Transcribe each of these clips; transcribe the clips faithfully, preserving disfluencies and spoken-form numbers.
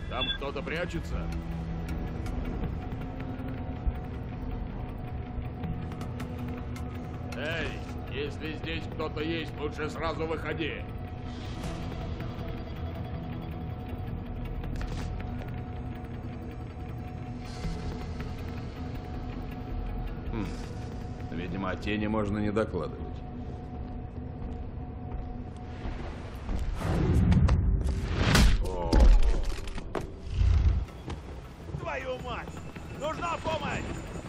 Там кто-то прячется? Эй, если здесь кто-то есть, лучше сразу выходи. Хм. Видимо, о тени можно не докладывать. Твою мать! Нужна помощь!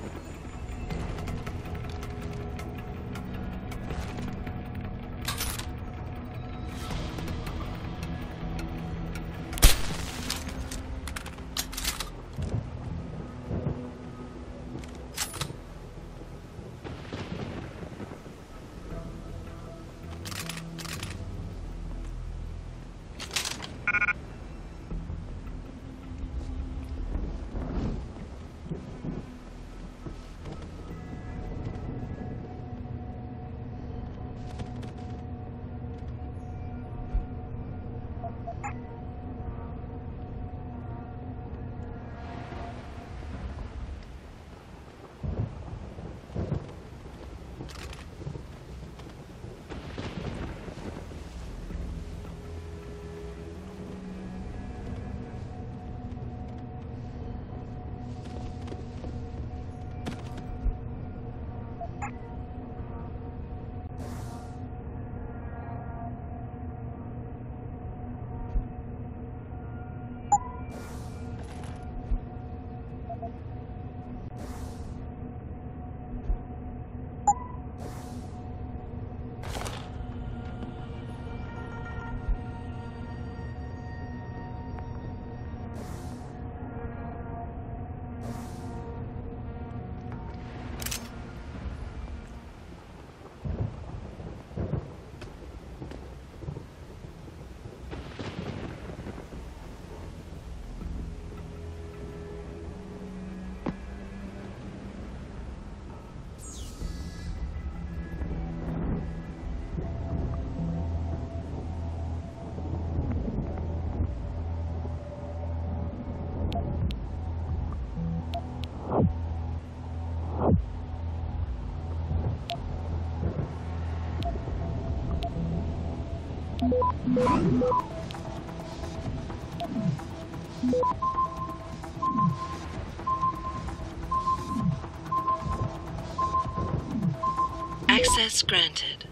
Access granted.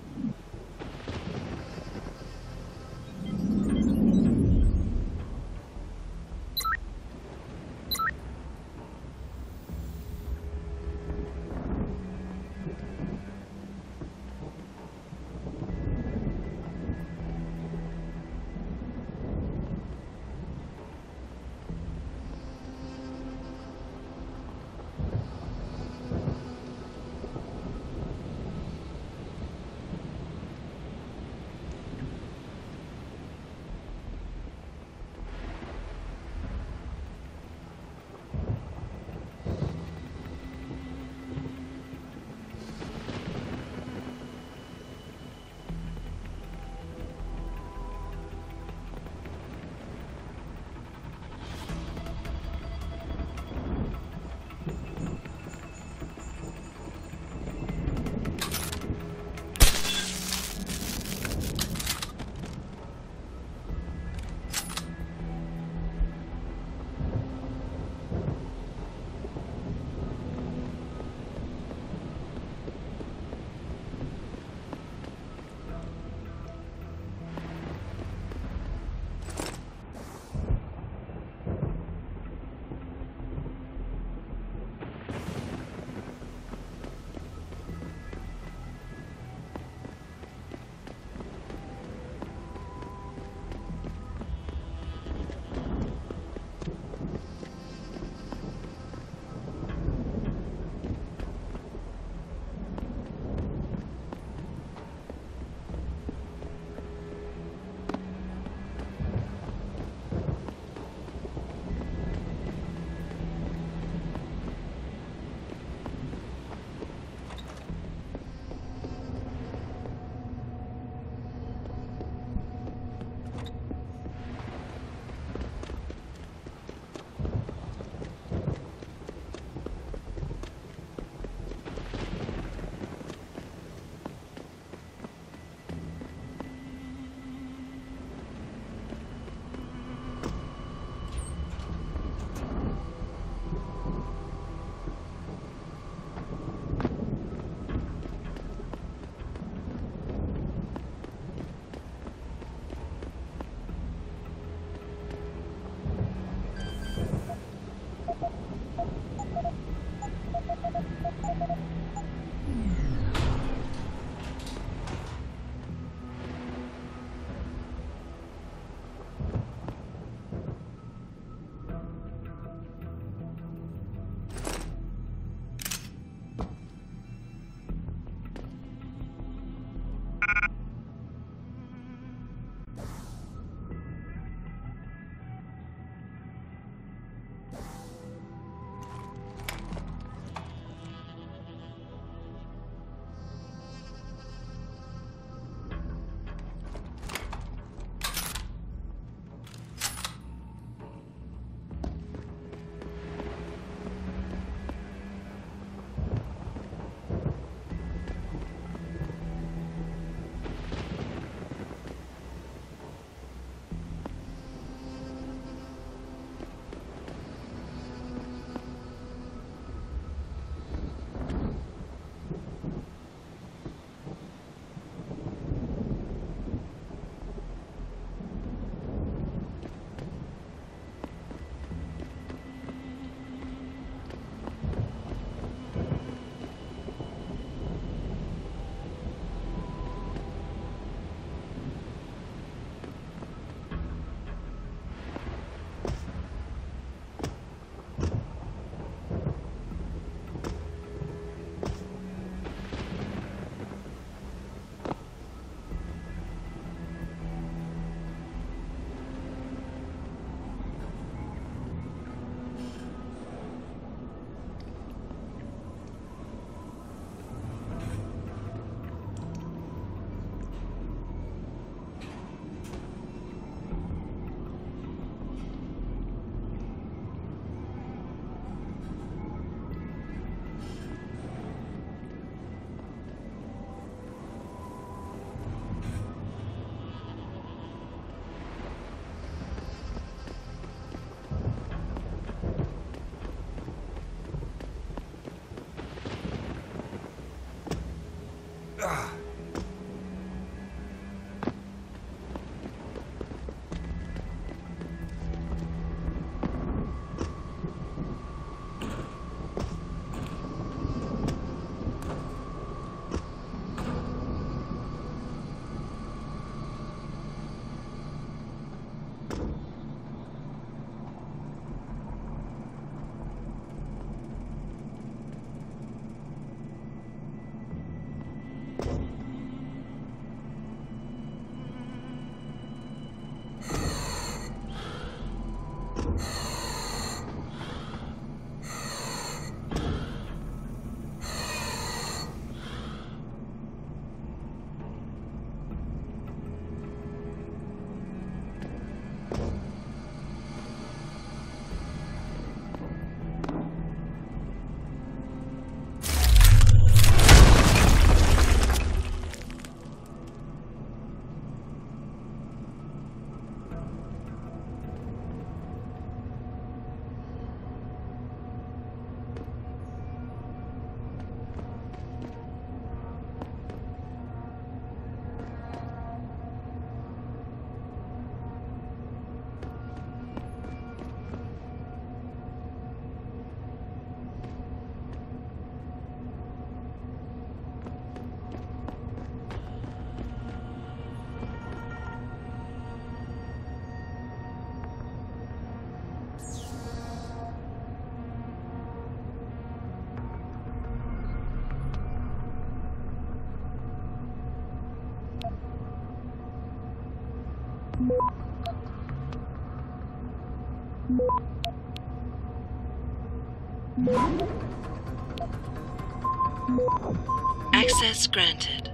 Access granted.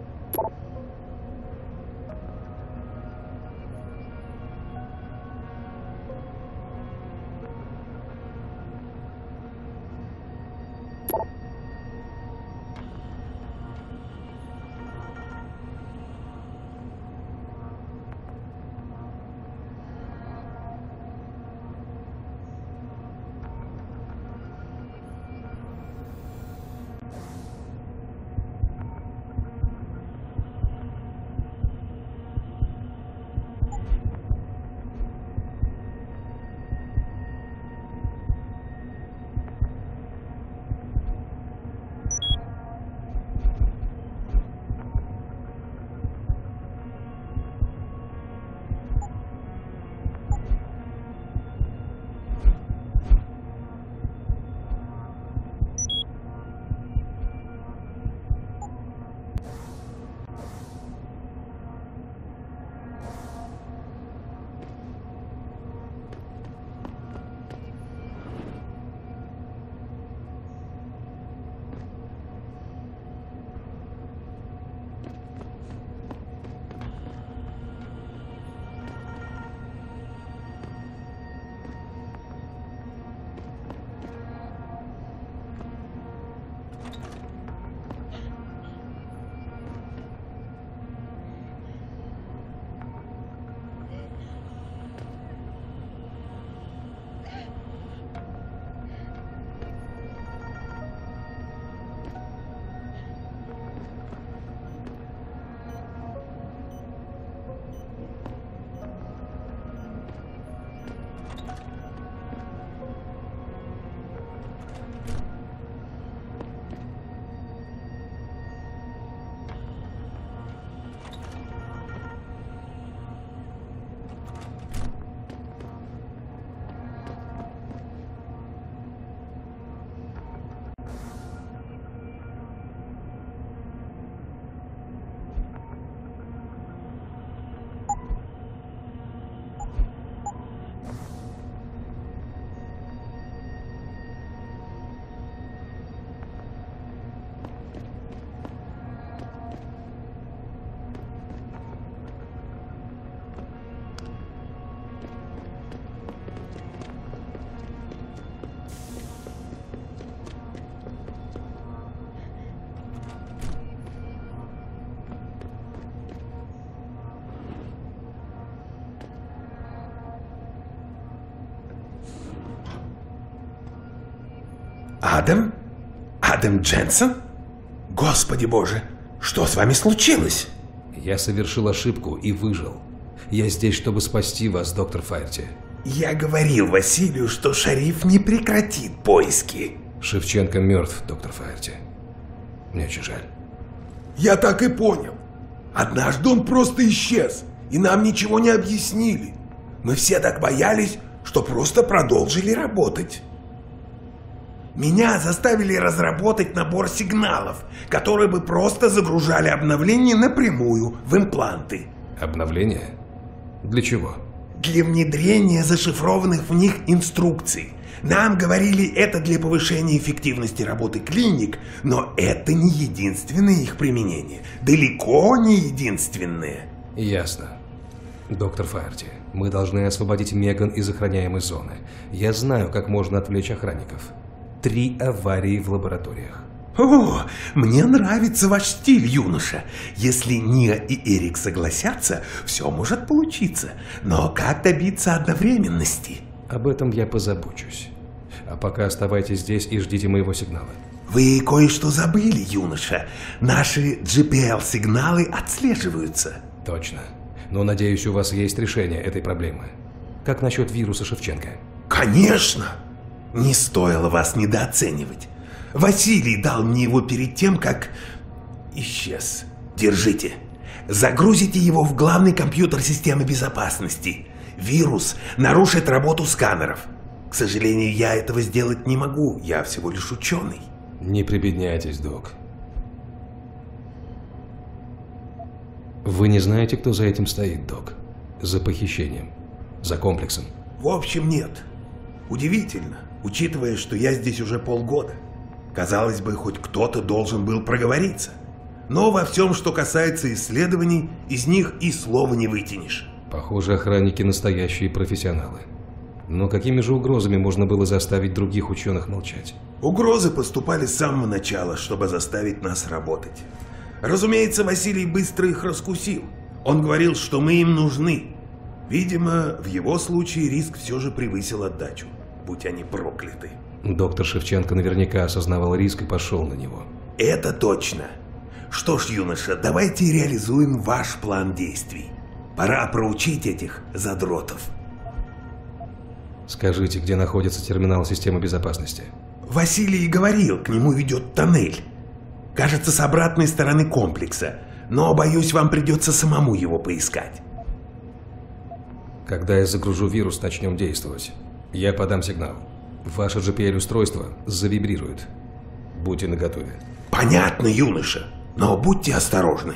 Адам? Адам Дженсен? Господи боже, что с вами случилось? Я совершил ошибку и выжил. Я здесь, чтобы спасти вас, доктор Фаерти. Я говорил Василию, что шериф не прекратит поиски. Шевченко мертв, доктор Фаерти. Мне очень жаль. Я так и понял. Однажды он просто исчез, и нам ничего не объяснили. Мы все так боялись, что просто продолжили работать. Меня заставили разработать набор сигналов, которые бы просто загружали обновления напрямую в импланты. Обновление? Для чего? Для внедрения зашифрованных в них инструкций. Нам говорили, это для повышения эффективности работы клиник, но это не единственное их применение. Далеко не единственное. Ясно. Доктор Фаерти, мы должны освободить Меган из охраняемой зоны. Я знаю, как можно отвлечь охранников. Три аварии в лабораториях. О, мне нравится ваш стиль, юноша. Если Ния и Эрик согласятся, все может получиться. Но как добиться одновременности? Об этом я позабочусь. А пока оставайтесь здесь и ждите моего сигнала. Вы кое-что забыли, юноша. Наши джи пи эл-сигналы отслеживаются. Точно. Но, надеюсь, у вас есть решение этой проблемы. Как насчет вируса Шевченко? Конечно! Не стоило вас недооценивать. Василий дал мне его перед тем, как исчез. Держите. Загрузите его в главный компьютер системы безопасности. Вирус нарушит работу сканеров. К сожалению, я этого сделать не могу. Я всего лишь ученый. Не прибедняйтесь, док. Вы не знаете, кто за этим стоит, док? За похищением. За комплексом. В общем, нет. Удивительно, учитывая, что я здесь уже полгода. Казалось бы, хоть кто-то должен был проговориться. Но во всем, что касается исследований, из них и слова не вытянешь. Похоже, охранники настоящие профессионалы. Но какими же угрозами можно было заставить других ученых молчать? Угрозы поступали с самого начала, чтобы заставить нас работать. Разумеется, Василий быстро их раскусил. Он говорил, что мы им нужны. Видимо, в его случае риск все же превысил отдачу. Будь они прокляты. Доктор Шевченко наверняка осознавал риск и пошел на него. Это точно. Что ж, юноша, давайте реализуем ваш план действий. Пора проучить этих задротов. Скажите, где находится терминал системы безопасности? Василий говорил, к нему ведет тоннель. Кажется, с обратной стороны комплекса. Но, боюсь, вам придется самому его поискать. Когда я загружу вирус, начнем действовать. Я подам сигнал. Ваше джи пи эл-устройство завибрирует. Будьте наготове. Понятно, юноша, но будьте осторожны.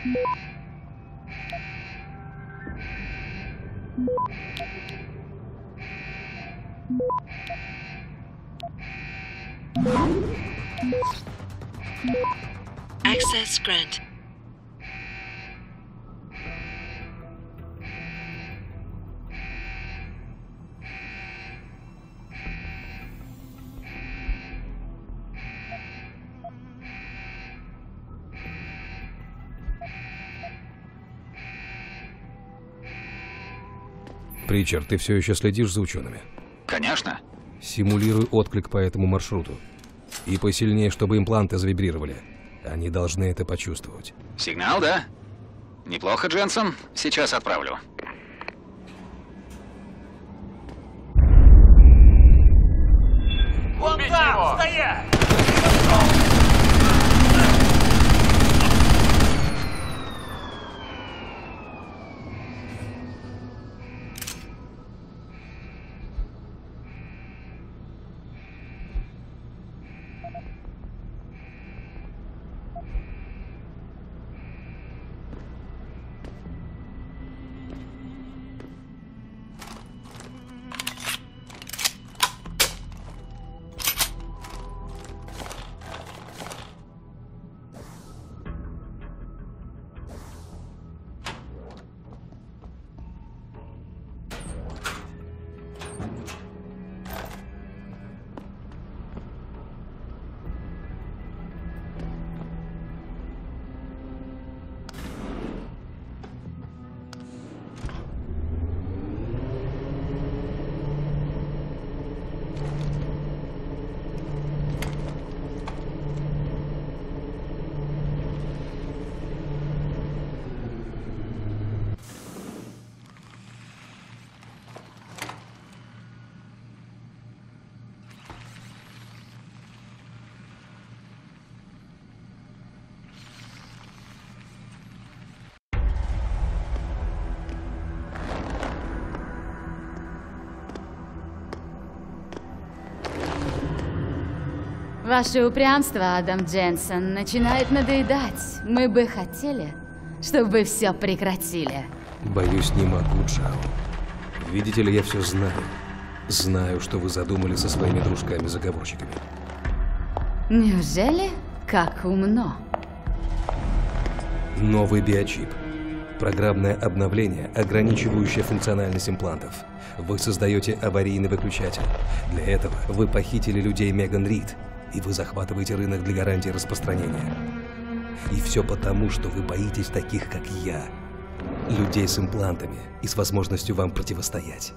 Access granted. Причард, ты все еще следишь за учеными? Конечно. Симулируй отклик по этому маршруту. И посильнее, чтобы импланты завибрировали. Они должны это почувствовать. Сигнал, да? Неплохо, Дженсен. Сейчас отправлю. Вон там! Стоять! Ваше упрямство, Адам Дженсен, начинает надоедать. Мы бы хотели, чтобы вы все прекратили. Боюсь, не могу, Джао. Видите ли, я все знаю. Знаю, что вы задумали со своими дружками-заговорщиками. Неужели? Как умно. Новый биочип. Программное обновление, ограничивающее функциональность имплантов. Вы создаете аварийный выключатель. Для этого вы похитили людей Меган Рид, и вы захватываете рынок для гарантии распространения. И все потому, что вы боитесь таких, как я. Людей с имплантами и с возможностью вам противостоять.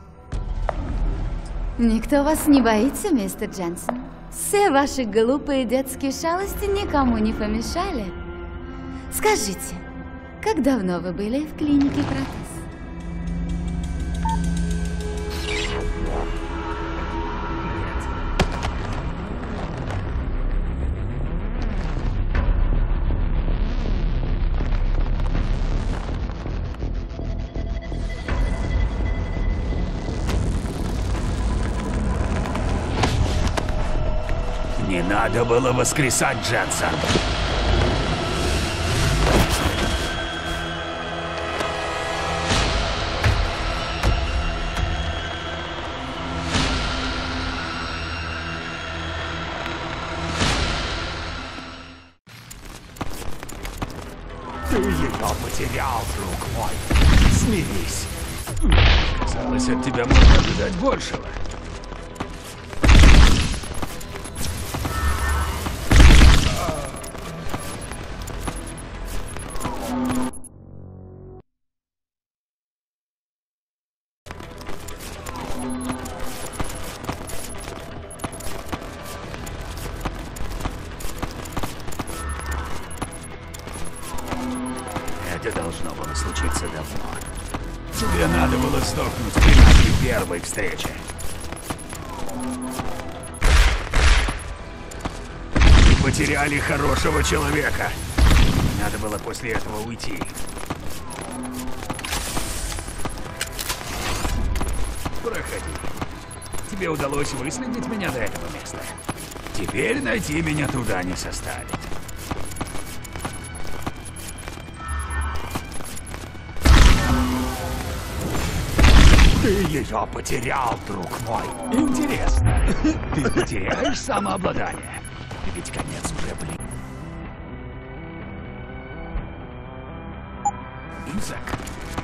Никто вас не боится, мистер Дженсен. Все ваши глупые детские шалости никому не помешали. Скажите, как давно вы были в клинике Протез? Не надо было воскресать, Дженсен. Ты ее потерял, друг мой. Смирись. Казалось, от тебя можно ожидать большего. Это должно было случиться давно. Тебе надо было сдохнуть при нашей первой встрече. Мы потеряли хорошего человека. Надо было после этого уйти. Проходи. Тебе удалось выследить меня до этого места. Теперь найти меня туда не составит. Ты ее потерял, друг мой. Интересно, ты потеряешь самообладание? Ведь конец уже блин. Изак.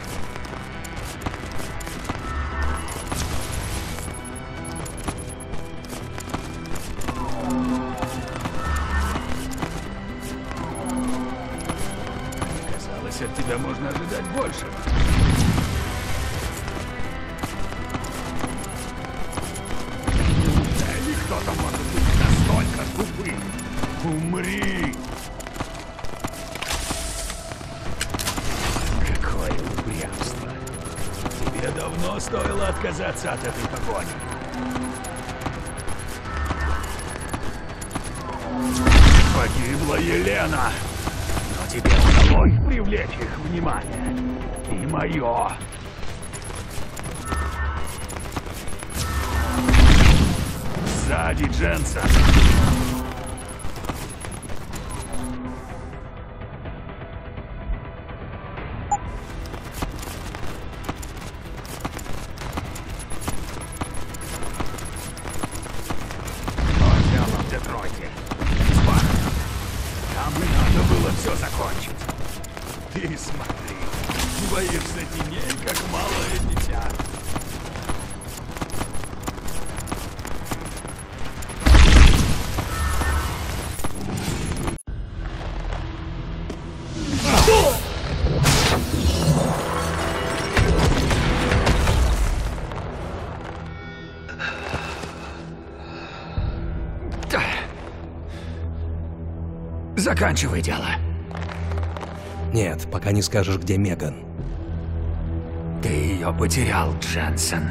Казалось, от тебя можно ожидать большего. Неужели кто-то может быть настолько тупым? Умри! Какое упрямство! Тебе давно стоило отказаться от этой погони. Погибла Елена, но тебе удалось привлечь их внимание. И мое. Сзади Дженсен. Начало в Детройте. Спарта. Там и надо было все закончить. Ты смотри, не боишься теней, как малое дитя. Заканчивай дело. Нет, пока не скажешь, где Меган. Ты ее потерял, Дженсен.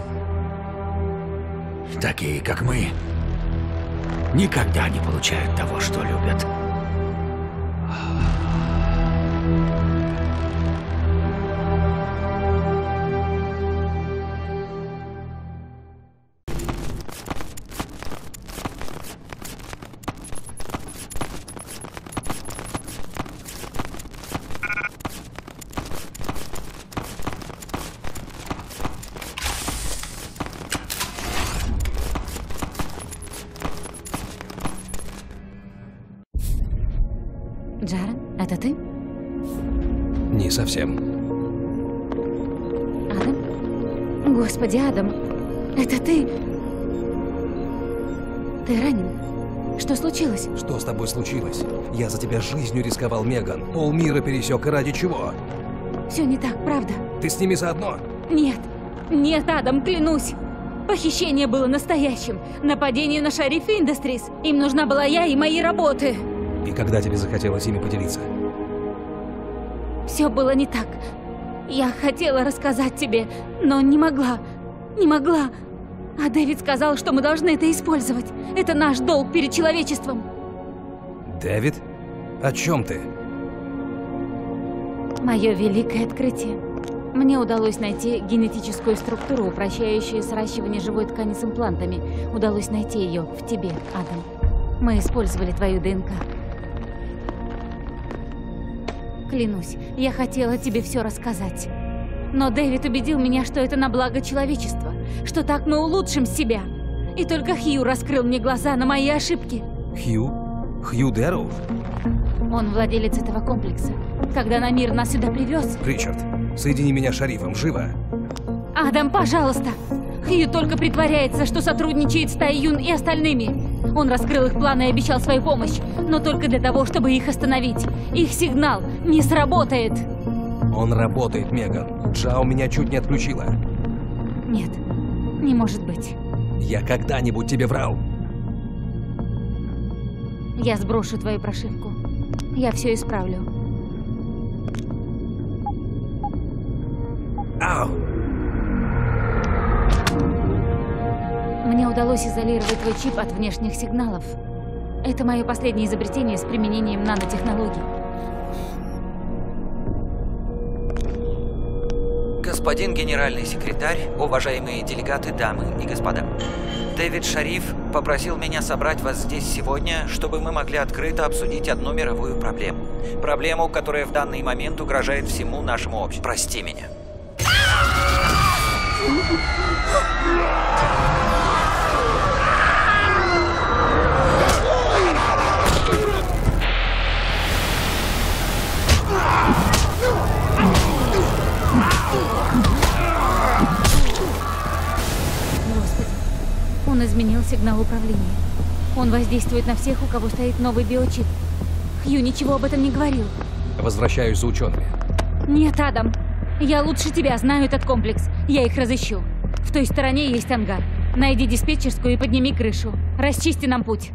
Такие, как мы, никогда не получают того, что любят. Джаред, это ты? Не совсем. Адам? Господи, Адам, это ты? Ты ранен? Что случилось? Что с тобой случилось? Я за тебя жизнью рисковал, Меган. Полмира пересек, и ради чего? Все не так, правда? Ты с ними заодно? Нет, нет, Адам, клянусь. Похищение было настоящим. Нападение на Шариф Индастрис. Им нужна была я и мои работы. И когда тебе захотелось ими поделиться? Все было не так. Я хотела рассказать тебе, но не могла. Не могла. А Дэвид сказал, что мы должны это использовать. Это наш долг перед человечеством. Дэвид? О чем ты? Мое великое открытие. Мне удалось найти генетическую структуру, упрощающую сращивание живой ткани с имплантами. Удалось найти ее в тебе, Адам. Мы использовали твою ДНК. Клянусь, я хотела тебе все рассказать. Но Дэвид убедил меня, что это на благо человечества, что так мы улучшим себя. И только Хью раскрыл мне глаза на мои ошибки. Хью? Хью Дэрроу? Он владелец этого комплекса. Когда Намир нас сюда привез... Ричард, соедини меня с Шарифом, живо! Адам, пожалуйста! Хью только притворяется, что сотрудничает с Тайюн и остальными. Он раскрыл их планы и обещал свою помощь, но только для того, чтобы их остановить. Их сигнал не сработает. Он работает, Меган. Джао меня чуть не отключила. Нет, не может быть. Я когда-нибудь тебе врал? Я сброшу твою прошивку. Я все исправлю. Ау! Мне удалось изолировать твой чип от внешних сигналов. Это мое последнее изобретение с применением нанотехнологий. Господин генеральный секретарь, уважаемые делегаты, дамы и господа. Дэвид Шариф попросил меня собрать вас здесь сегодня, чтобы мы могли открыто обсудить одну мировую проблему. Проблему, которая в данный момент угрожает всему нашему обществу. Прости меня. Он изменил сигнал управления. Он воздействует на всех, у кого стоит новый биочип. Хью ничего об этом не говорил. Возвращаюсь за учеными. Нет, Адам. Я лучше тебя знаю этот комплекс. Я их разыщу. В той стороне есть ангар. Найди диспетчерскую и подними крышу. Расчисти нам путь.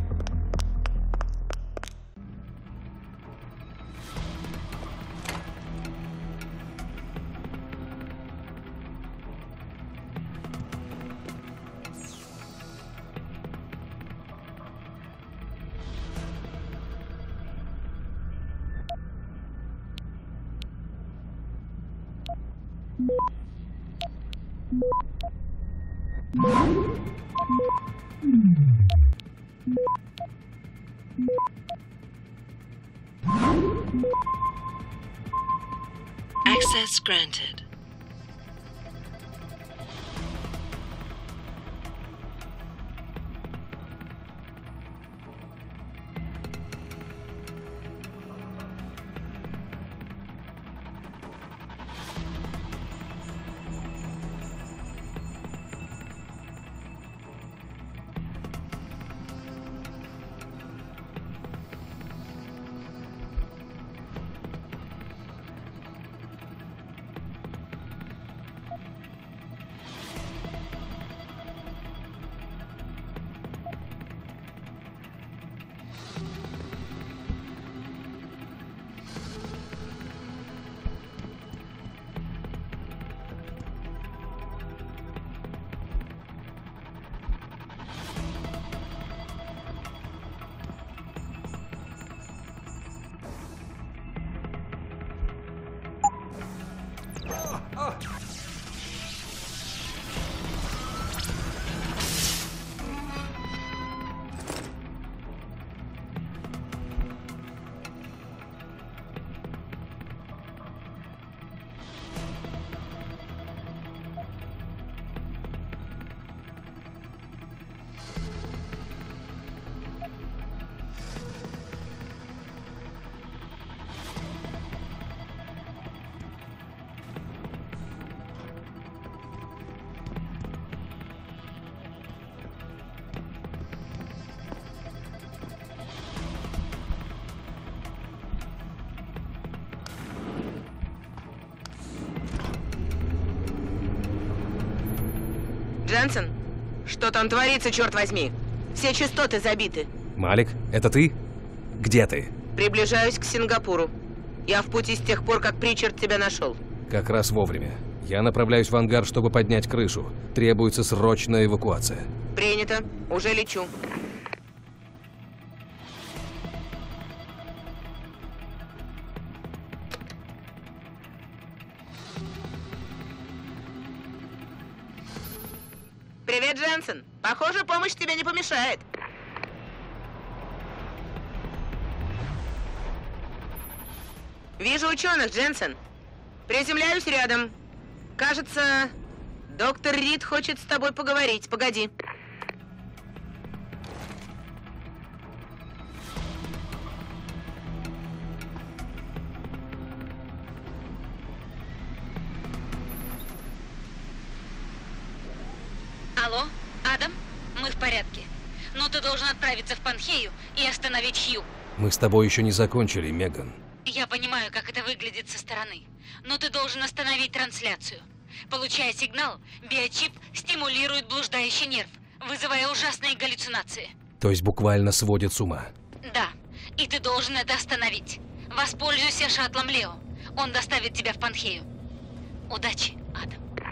Access granted. Дженсен, что там творится, черт возьми? Все частоты забиты. Малик, это ты? Где ты? Приближаюсь к Сингапуру. Я в пути с тех пор, как Причард тебя нашел. Как раз вовремя. Я направляюсь в ангар, чтобы поднять крышу. Требуется срочная эвакуация. Принято. Уже лечу. Привет, Дженсен. Похоже, помощь тебе не помешает. Вижу ученых, Дженсен. Приземляюсь рядом. Кажется, доктор Рид хочет с тобой поговорить. Погоди. Алло, Адам? Мы в порядке. Но ты должен отправиться в Панхею и остановить Хью. Мы с тобой еще не закончили, Меган. Я понимаю, как это выглядит со стороны. Но ты должен остановить трансляцию. Получая сигнал, биочип стимулирует блуждающий нерв, вызывая ужасные галлюцинации. То есть буквально сводит с ума. Да, и ты должен это остановить. Воспользуйся шаттлом Лео. Он доставит тебя в Панхею. Удачи, Адам.